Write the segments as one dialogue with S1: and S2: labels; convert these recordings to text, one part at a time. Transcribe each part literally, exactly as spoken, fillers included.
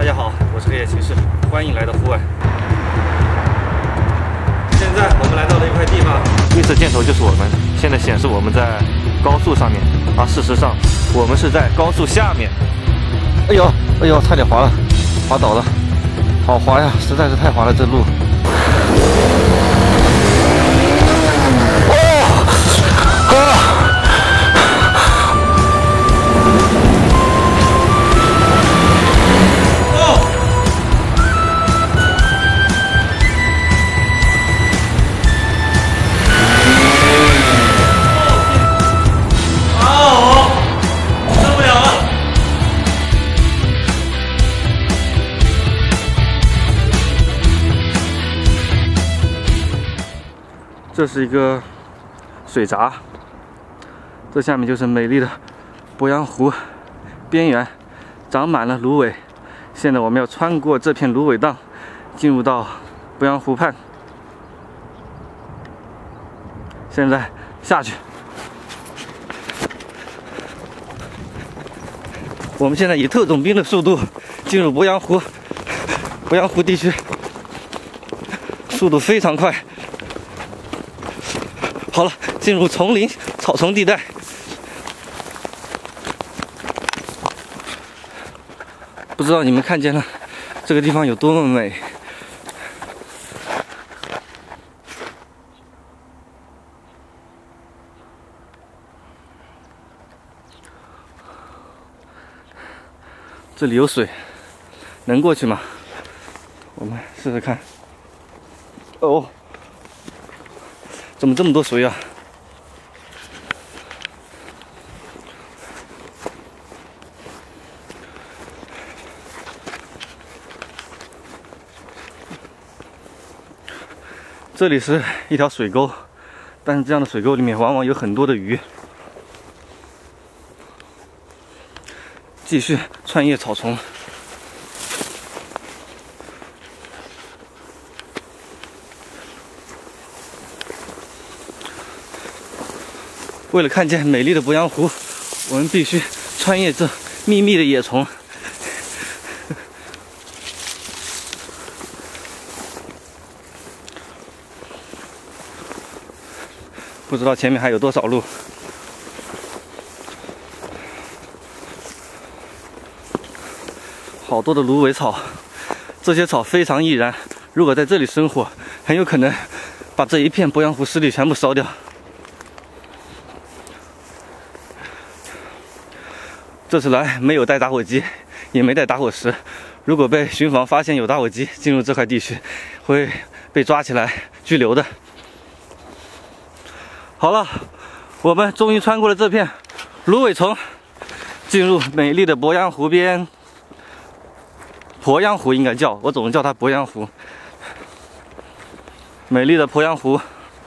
S1: 大家好，我是黑夜骑士，欢迎来到户外。现在我们来到了一块地方，绿色箭头就是我们，现在显示我们在高速上面，而事实上我们是在高速下面。哎呦，哎呦，差点滑了，滑倒了，好滑呀，实在是太滑了，这路。哦，啊！ 这是一个水闸，这下面就是美丽的鄱阳湖，边缘长满了芦苇。现在我们要穿过这片芦苇荡，进入到鄱阳湖畔。现在下去，我们现在以特种兵的速度进入鄱阳湖，鄱阳湖地区，速度非常快。 好了，进入丛林草丛地带。不知道你们看见了这个地方有多么美。这里有水，能过去吗？我们试试看。哦。 怎么这么多水啊？这里是一条水沟，但是这样的水沟里面往往有很多的鱼。继续穿越草丛。 为了看见美丽的鄱阳湖，我们必须穿越这密密的野丛。不知道前面还有多少路。好多的芦苇草，这些草非常易燃，如果在这里生火，很有可能把这一片鄱阳湖湿地全部烧掉。 这次来没有带打火机，也没带打火石。如果被巡防发现有打火机进入这块地区，会被抓起来拘留的。好了，我们终于穿过了这片芦苇丛，进入美丽的鄱阳湖边。鄱阳湖应该叫，我总是叫它鄱阳湖。美丽的鄱阳湖，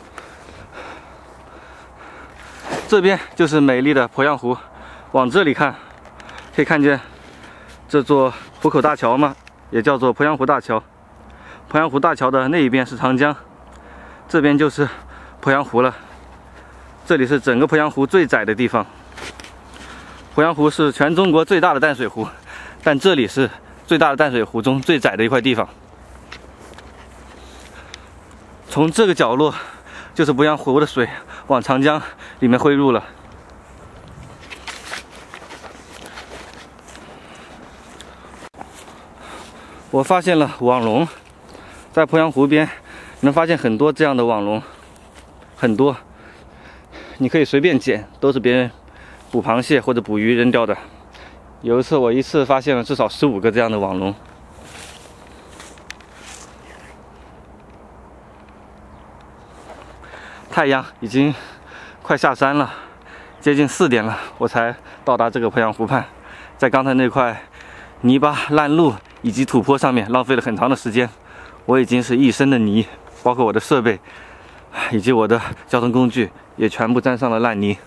S1: 这边就是美丽的鄱阳湖。往这里看。 可以看见这座湖口大桥吗？也叫做鄱阳湖大桥。鄱阳湖大桥的那一边是长江，这边就是鄱阳湖了。这里是整个鄱阳湖最窄的地方。鄱阳湖是全中国最大的淡水湖，但这里是最大的淡水湖中最窄的一块地方。从这个角落，就是鄱阳湖的水往长江里面汇入了。 我发现了网龙，在鄱阳湖边能发现很多这样的网龙，很多，你可以随便捡，都是别人捕螃蟹或者捕鱼扔掉的。有一次我一次发现了至少十五个这样的网龙。太阳已经快下山了，接近四点了，我才到达这个鄱阳湖畔，在刚才那块泥巴烂路 以及土坡上面浪费了很长的时间，我已经是一身的泥，包括我的设备，以及我的交通工具也全部沾上了烂泥。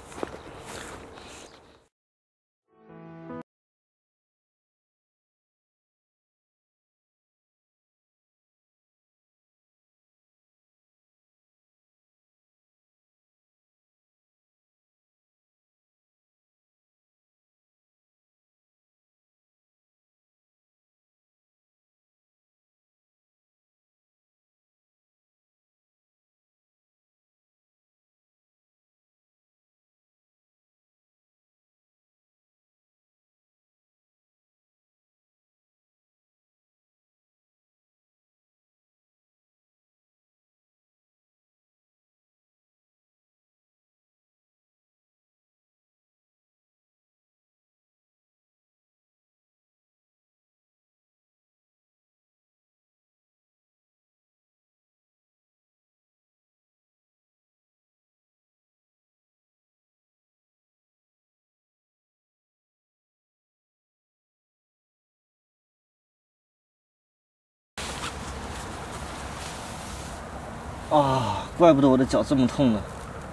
S1: 啊，怪不得我的脚这么痛呢。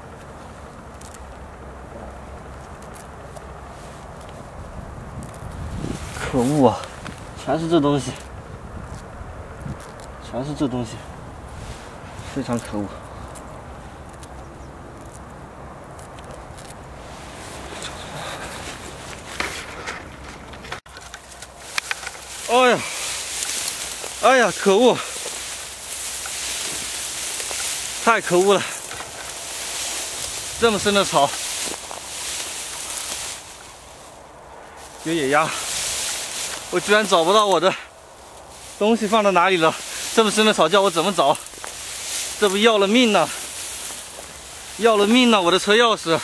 S1: 可恶啊！全是这东西，全是这东西，非常可恶。哎呀，哎呀，可恶！太可恶了！这么深的草，越野鸭，我居然找不到我的东西放到哪里了。这么深的草，叫我怎么找？这不要了命了！要了命了！我的车钥匙！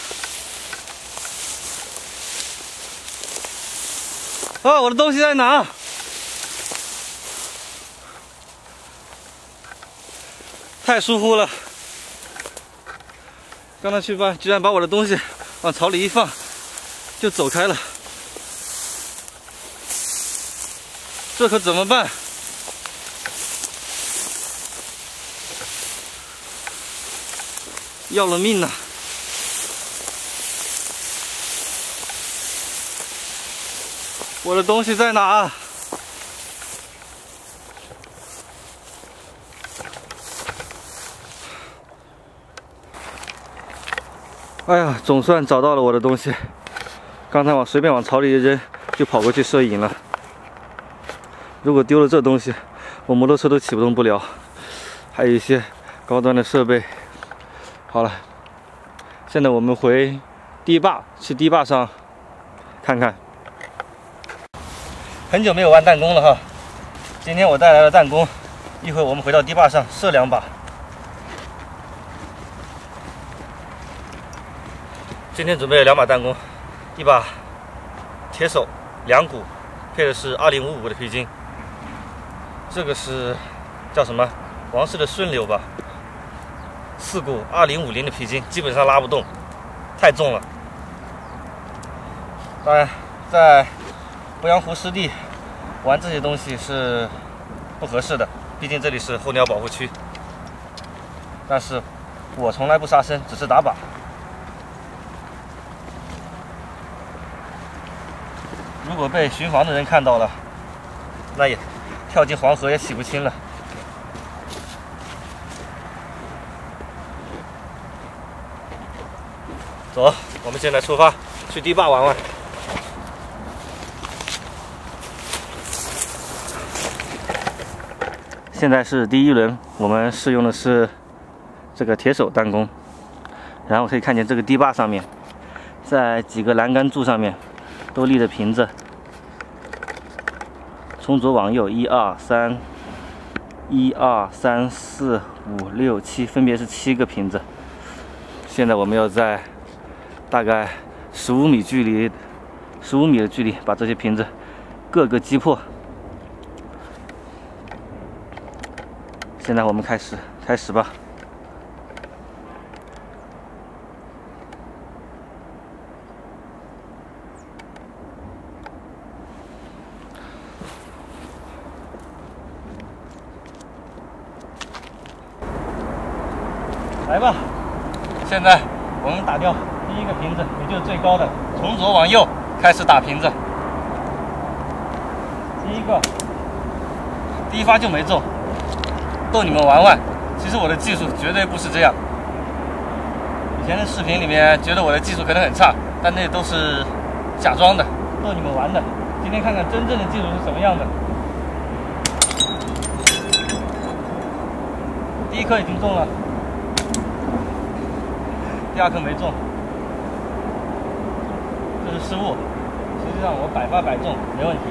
S1: 啊，我的东西在哪？太疏忽了！刚才去吧，居然把我的东西往草里一放，就走开了。这可怎么办？要了命了！我的东西在哪？哎呀，总算找到了我的东西。刚才我随便往草里一扔，就跑过去摄影了。如果丢了这东西，我摩托车都启动不了。还有一些高端的设备。好了，现在我们回堤坝，去堤坝上看看。很久没有玩弹弓了哈，今天我带来了弹弓，一会儿我们回到堤坝上射两把。今天准备了两把弹弓，一把铁手两股，配的是二零五五的皮筋。这个是叫什么？王氏的顺流吧。四股二零五零的皮筋，基本上拉不动，太重了。当然，在鄱阳湖湿地玩这些东西是不合适的，毕竟这里是候鸟保护区。但是我从来不杀生，只是打靶。如果被巡防的人看到了，那也跳进黄河也洗不清了。走，我们现在出发去堤坝玩玩。现在是第一轮，我们试用的是这个铁手弹弓，然后可以看见这个堤坝上面，在几个栏杆柱上面都立着瓶子。从左往右，一二三，一二三四五六七，分别是七个瓶子。现在我们要在大概十五米距离，十五米的距离把这些瓶子各个击破。现在我们开始，开始吧。来吧，现在我们打掉第一个瓶子，也就是最高的，从左往右开始打瓶子。第一个，第一发就没中，逗你们玩玩。其实我的技术绝对不是这样。以前的视频里面觉得我的技术可能很差，但那都是假装的，逗你们玩的。今天看看真正的技术是什么样的。第一颗已经中了。第二颗没中，这是失误。实际上我百发百中，没问题。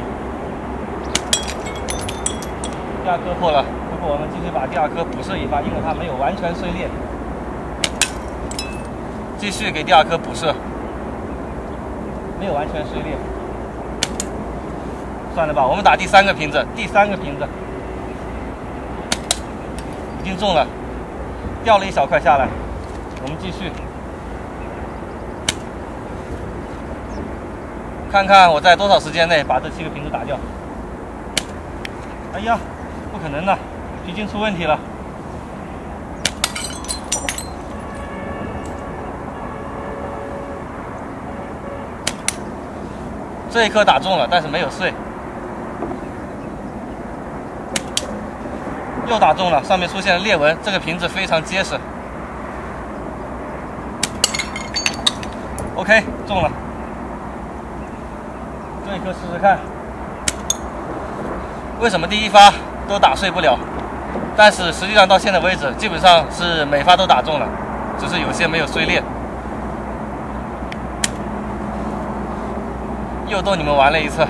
S1: 第二颗破了，不过我们继续把第二颗补射一发，因为它没有完全碎裂。继续给第二颗补射，没有完全碎裂。算了吧，我们打第三个瓶子，第三个瓶子已经中了，掉了一小块下来。我们继续。看看我在多少时间内把这七个瓶子打掉。哎呀，不可能的，皮筋出问题了。 这一颗打中了，但是没有碎。又打中了，上面出现了裂纹，这个瓶子非常结实。OK， 中了。这一颗试试看。为什么第一发都打碎不了？但是实际上到现在为止，基本上是每发都打中了，只是有些没有碎裂。又逗你们玩了一次。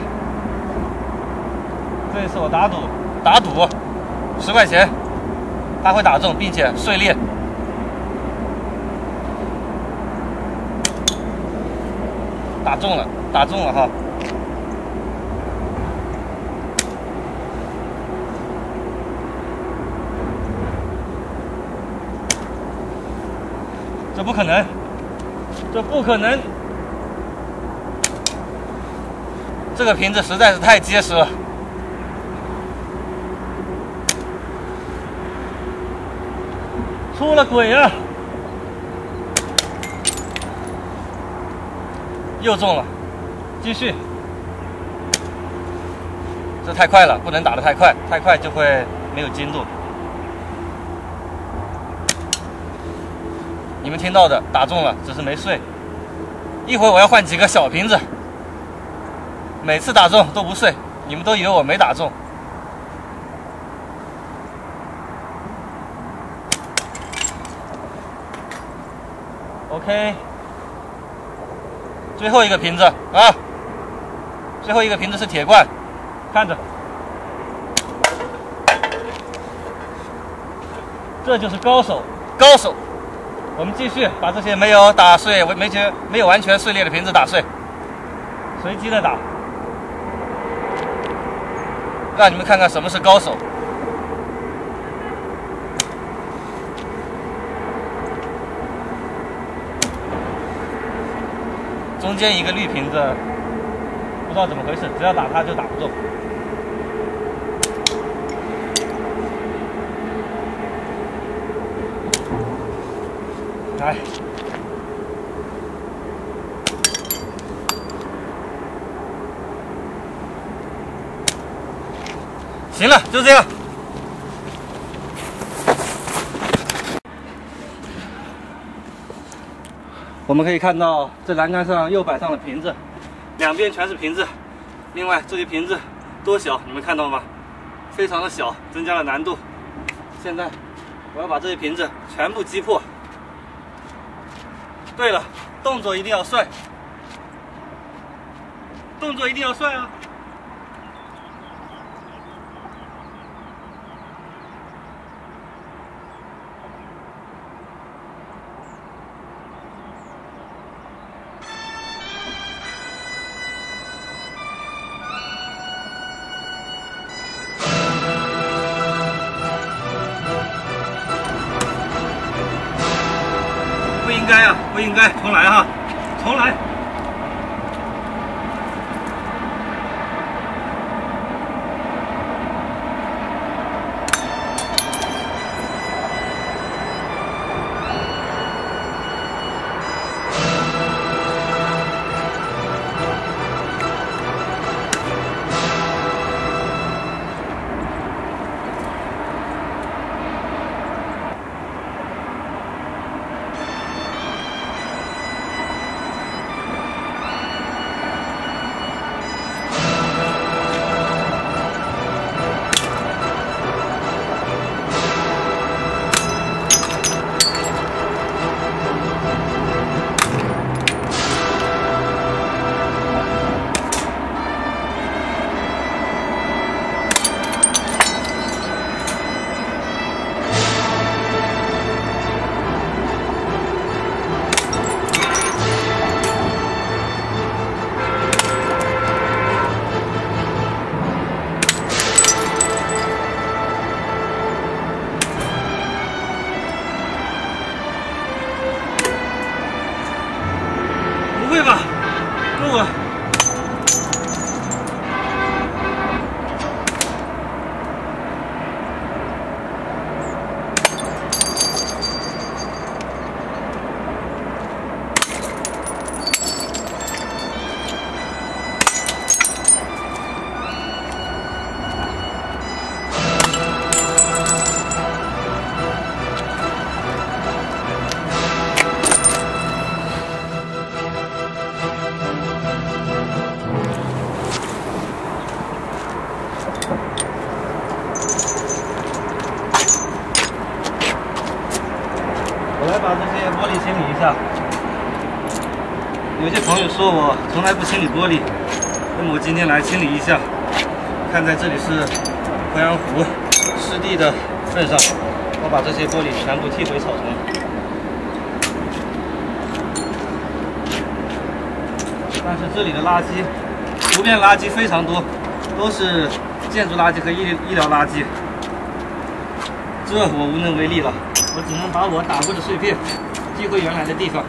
S1: 这一次我打赌，打赌十块钱，它会打中并且碎裂。打中了，打中了哈。这不可能，这不可能！这个瓶子实在是太结实了。出了轨啊！又中了，继续。这太快了，不能打得太快，太快就会没有精度。你们听到的打中了，只是没碎。一会儿我要换几个小瓶子，每次打中都不碎，你们都以为我没打中。OK， 最后一个瓶子啊，最后一个瓶子是铁罐，看着，这就是高手，高手。我们继续把这些没有打碎、没全、没有完全碎裂的瓶子打碎，随机的打，让你们看看什么是高手。中间一个绿瓶子，不知道怎么回事，只要打它就打不中。来，行了，就这样。我们可以看到，这栏杆上又摆上了瓶子，两边全是瓶子。另外，这些瓶子多小，你们看到吗？非常的小，增加了难度。现在，我要把这些瓶子全部击破。对了，动作一定要帅，动作一定要帅啊！不应该啊，不应该，重来哈，重来。 友说我从来不清理玻璃，那么我今天来清理一下。看在这里是鄱阳湖湿地的份上，我把这些玻璃全部踢回草丛。但是这里的垃圾，湖边垃圾非常多，都是建筑垃圾和医医疗垃圾，这我无能为力了，我只能把我打过的碎片寄回原来的地方。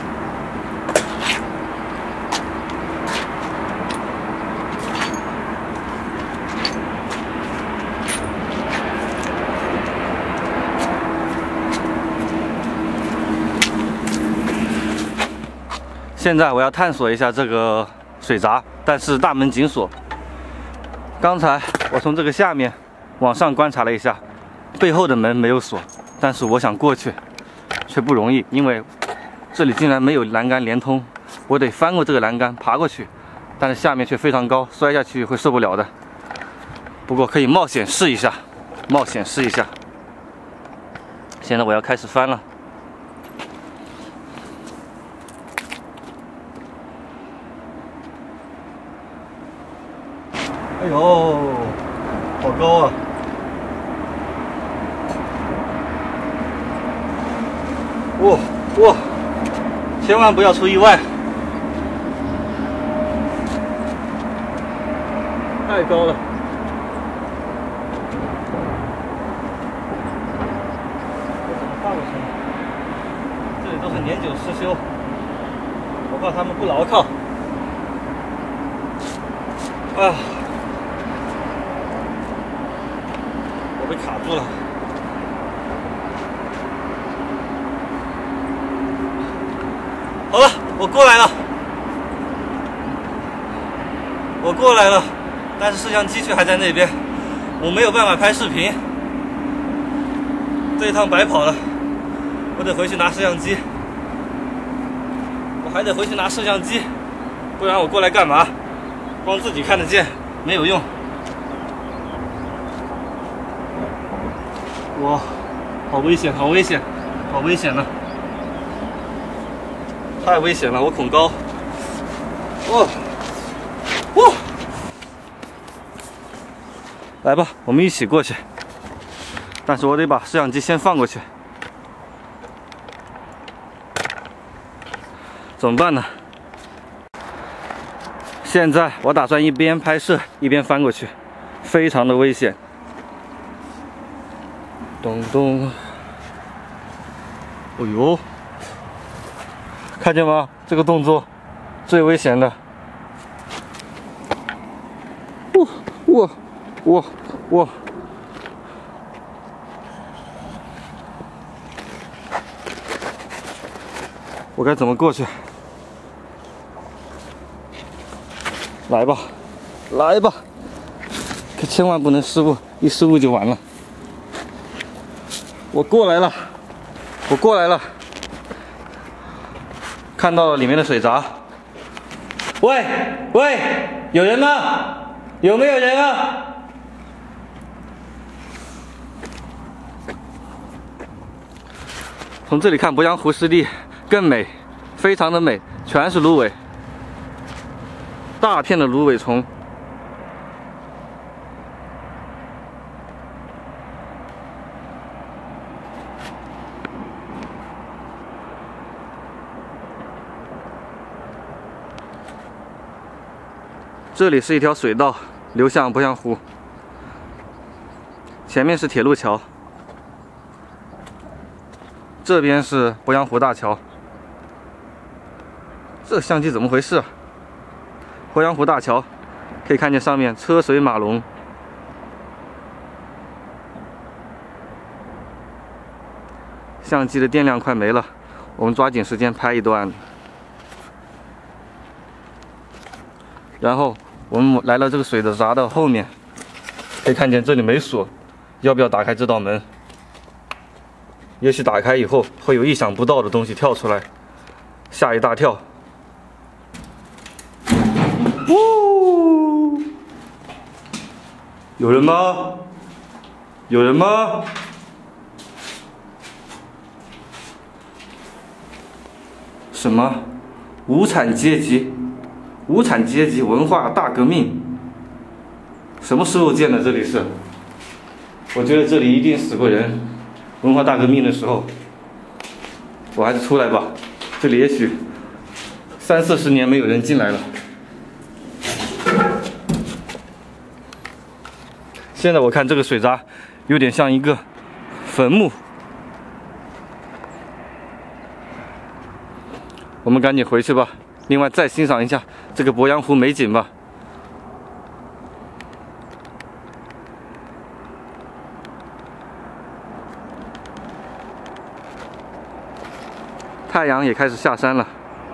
S1: 现在我要探索一下这个水闸，但是大门紧锁。刚才我从这个下面往上观察了一下，背后的门没有锁，但是我想过去却不容易，因为这里竟然没有栏杆连通，我得翻过这个栏杆爬过去，但是下面却非常高，摔下去会受不了的。不过可以冒险试一下，冒险试一下。现在我要开始翻了。哎呦，好高啊！哇哇，千万不要出意外！太高了。我怎么跨过去呢？这里都是年久失修，我怕它们不牢靠。啊！我被卡住了。好了，我过来了，我过来了，但是摄像机却还在那边，我没有办法拍视频，这一趟白跑了，我得回去拿摄像机，我还得回去拿摄像机，不然我过来干嘛？光自己看得见没有用。哇，好危险，好危险，好危险呢！太危险了，我恐高。哦，哦，来吧，我们一起过去。但是我得把摄像机先放过去。怎么办呢？现在我打算一边拍摄一边翻过去，非常的危险。咚咚，哦呦，看见吗？这个动作最危险的。哇哇哇哇！我该怎么过去？来吧，来吧！可千万不能失误，一失误就完了。我过来了，我过来了，看到了里面的水闸。喂喂，有人吗？有没有人啊？从这里看鄱阳湖湿地更美，非常的美，全是芦苇，大片的芦苇丛。这里是一条水道，流向鄱阳湖。前面是铁路桥，这边是鄱阳湖大桥。这相机怎么回事啊？鄱阳湖大桥，可以看见上面车水马龙。相机的电量快没了，我们抓紧时间拍一段。然后我们来了这个水的闸的后面，可以看见这里没锁，要不要打开这道门？也许打开以后会有意想不到的东西跳出来，吓一大跳。呜！有人吗？有人吗？什么？ 无产阶级，无产阶级文化大革命。什么时候建的？这里是？我觉得这里一定死过人。文化大革命的时候，我还是出来吧。这里也许三四十年没有人进来了。现在我看这个水闸有点像一个坟墓。我们赶紧回去吧。另外再欣赏一下这个鄱阳湖美景吧。太阳也开始下山了。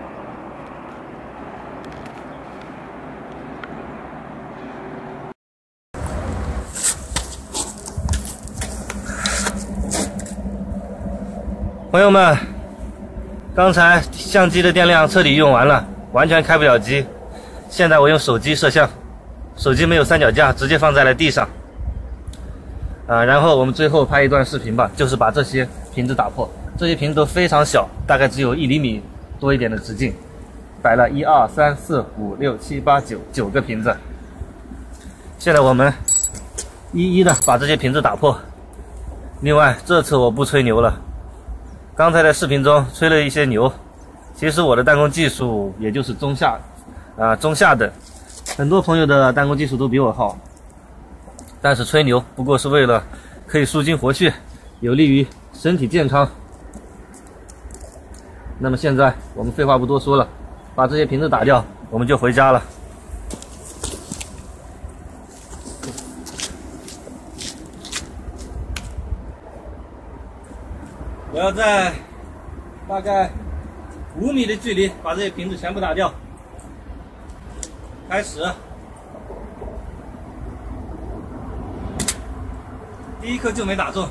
S1: 朋友们，刚才相机的电量彻底用完了，完全开不了机。现在我用手机摄像，手机没有三脚架，直接放在了地上。啊，然后我们最后拍一段视频吧，就是把这些瓶子打破。这些瓶子都非常小，大概只有一厘米多一点的直径，摆了一二三四五六七八九九个瓶子。现在我们一一的把这些瓶子打破。另外，这次我不吹牛了，刚才在视频中吹了一些牛，其实我的弹弓技术也就是中下，啊、呃、中下等，很多朋友的弹弓技术都比我好，但是吹牛不过是为了可以舒筋活血，有利于身体健康。那么现在我们废话不多说了，把这些瓶子打掉，我们就回家了。我要在大概五米的距离把这些瓶子全部打掉。开始，第一颗就没打中。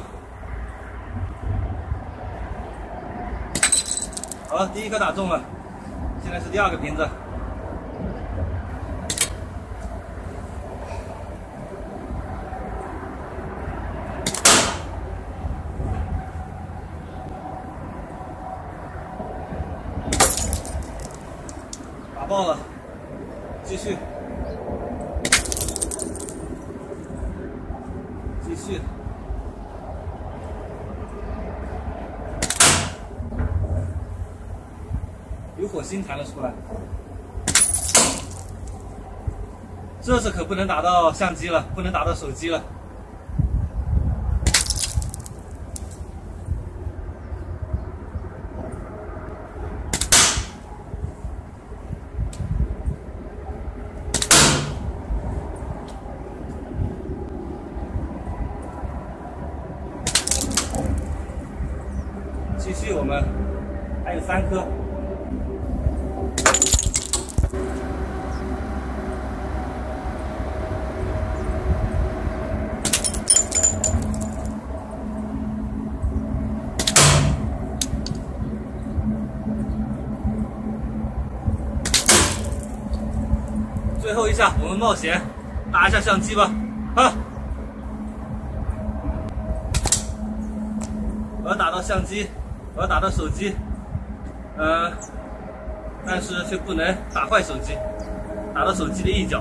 S1: 好，第一颗打中了，现在是第二个瓶子。打爆了，继续，继续。有火星弹了出来，这次可不能打到相机了，不能打到手机了。继续，我们还有三颗。最后一下，我们冒险打一下相机吧，啊！我要打到相机，我要打到手机，呃，但是却不能打坏手机，打到手机的一角。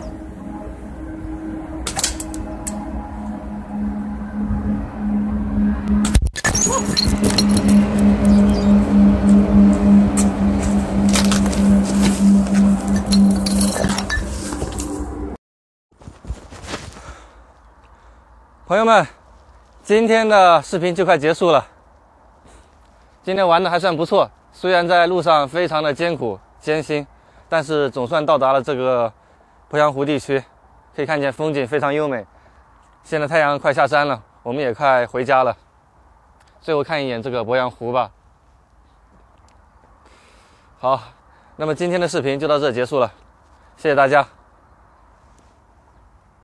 S1: 朋友们，今天的视频就快结束了。今天玩的还算不错，虽然在路上非常的艰苦艰辛，但是总算到达了这个鄱阳湖地区，可以看见风景非常优美。现在太阳快下山了，我们也快回家了。最后看一眼这个鄱阳湖吧。好，那么今天的视频就到这结束了，谢谢大家。